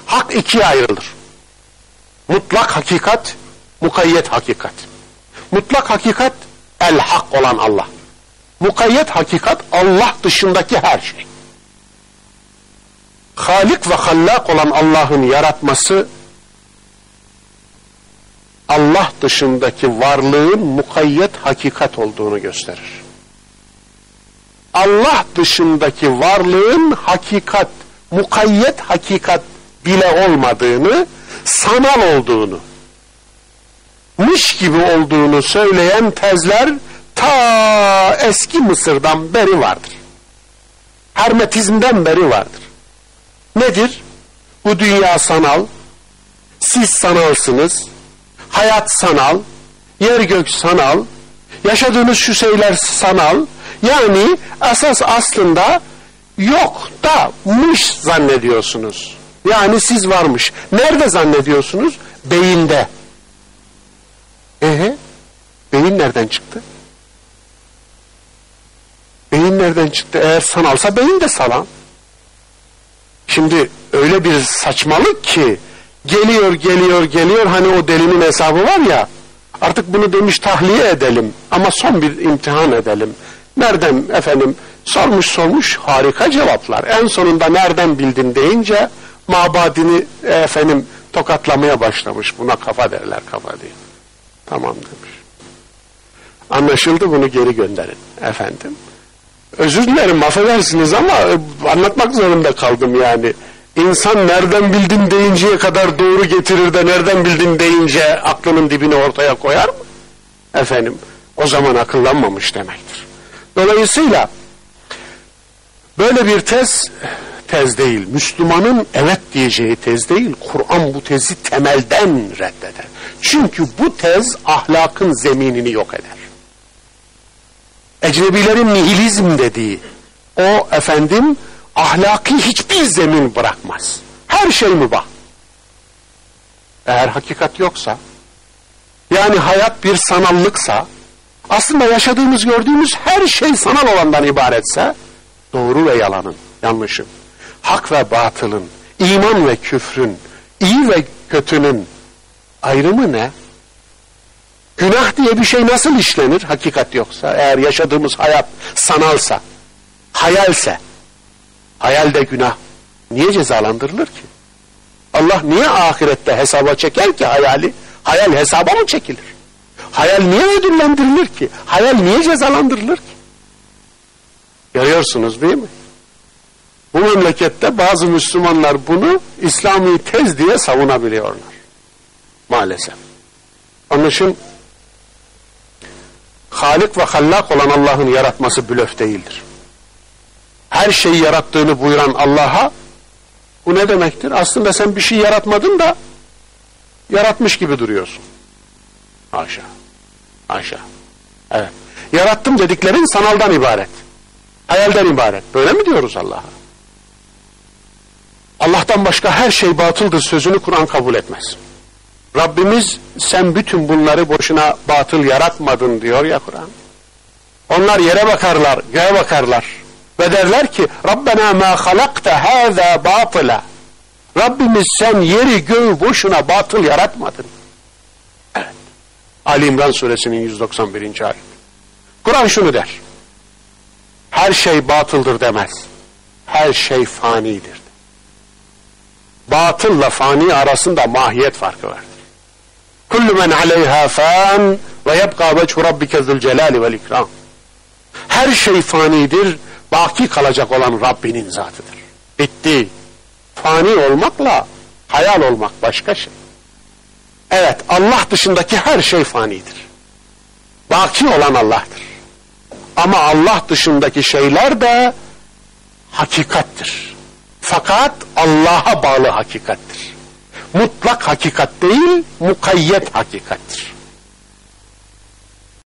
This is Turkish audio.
Hak ikiye ayrılır. Mutlak hakikat, mukayyet hakikat. Mutlak hakikat el hak olan Allah. Mukayyet hakikat Allah dışındaki her şey. Halik ve hallak olan Allah'ın yaratması Allah dışındaki varlığın mukayyet hakikat olduğunu gösterir. Allah dışındaki varlığın hakikat, mukayyet hakikat bile olmadığını, sanal olduğunu, mış gibi olduğunu söyleyen tezler ta eski Mısır'dan beri vardır. Hermetizmden beri vardır. Nedir? Bu dünya sanal, siz sanalsınız, hayat sanal, yer gök sanal, yaşadığınız şu şeyler sanal, yani esas aslında yok da mış zannediyorsunuz. Yani siz varmış. Nerede zannediyorsunuz? Beyinde. Beyin nereden çıktı? Beyin nereden çıktı? Eğer sanalsa beyin de salan. Şimdi öyle bir saçmalık ki geliyor hani o delinin hesabı var ya, artık bunu demiş tahliye edelim ama son bir imtihan edelim. Nereden efendim sormuş harika cevaplar. En sonunda nereden bildin deyince mabadini efendim tokatlamaya başlamış. Buna kafa derler, kafa değil. Tamam demiş. Anlaşıldı, bunu geri gönderin efendim. Özür dilerim, affedersiniz ama anlatmak zorunda kaldım yani. İnsan nereden bildin deyinceye kadar doğru getirir de nereden bildin deyince aklının dibini ortaya koyar mı? Efendim, o zaman akıllanmamış demektir. Dolayısıyla böyle bir tez değil. Müslümanın evet diyeceği tez değil. Kur'an bu tezi temelden reddeder. Çünkü bu tez ahlakın zeminini yok eder. Ecnebilerin nihilizm dediği o efendim ahlaki hiçbir zemin bırakmaz. Her şey mübah. Eğer hakikat yoksa, yani hayat bir sanallıksa, aslında yaşadığımız, gördüğümüz her şey sanal olandan ibaretse, doğru ve yalanın, yanlışın, hak ve batılın, iman ve küfrün, iyi ve kötünün ayrımı ne? Günah diye bir şey nasıl işlenir hakikat yoksa? Eğer yaşadığımız hayat sanalsa, hayalse, hayalde günah niye cezalandırılır ki? Allah niye ahirette hesaba çeker ki hayali? Hayal hesaba mı çekilir? Hayal niye ödüllendirilir ki? Hayal niye cezalandırılır ki? Görüyorsunuz değil mi? Bu memlekette bazı Müslümanlar bunu İslami tez diye savunabiliyorlar. Maalesef. Onun için Halik ve Hallak olan Allah'ın yaratması blöf değildir. Her şeyi yarattığını buyuran Allah'a bu ne demektir? Aslında sen bir şey yaratmadın da yaratmış gibi duruyorsun. Haşa. Haşa. Evet. Yarattım dediklerin sanaldan ibaret. Hayalden ibaret. Böyle mi diyoruz Allah'a? Allah'tan başka her şey batıldır sözünü Kur'an kabul etmez. Rabbimiz sen bütün bunları boşuna batıl yaratmadın diyor ya Kur'an. Onlar yere bakarlar, göğe bakarlar ve derler ki Rabbena ma halakta hâzâ batıla. Rabbimiz sen yeri göğü boşuna batıl yaratmadın. Evet. Ali İmran suresinin 191. ayet. Kur'an şunu der. Her şey batıldır demez. Her şey fanidir. Batılla fani arasında mahiyet farkı vardır. Kullu men aleyha fan ve yebqa vechu rabbike zülcelali vel ikram. Her şey fanidir, baki kalacak olan Rabbinin zatıdır. Bitti. Fani olmakla hayal olmak başka şey. Evet, Allah dışındaki her şey fanidir. Baki olan Allah'tır. Ama Allah dışındaki şeyler de hakikattir. Fakat Allah'a bağlı hakikattir. Mutlak hakikat değil, mukayyet hakikattir.